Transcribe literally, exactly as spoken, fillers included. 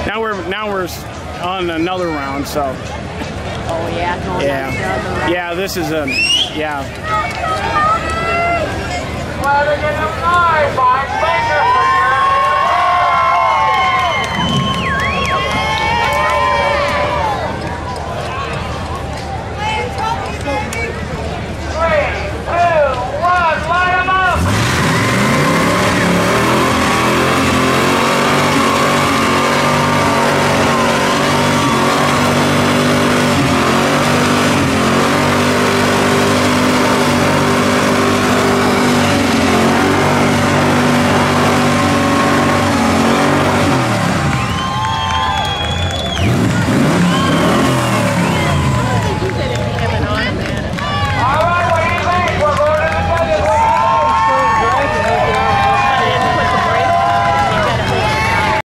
Now we're now we're on another round, so. Oh yeah, going yeah. on to another round. Yeah, this is a yeah. Well,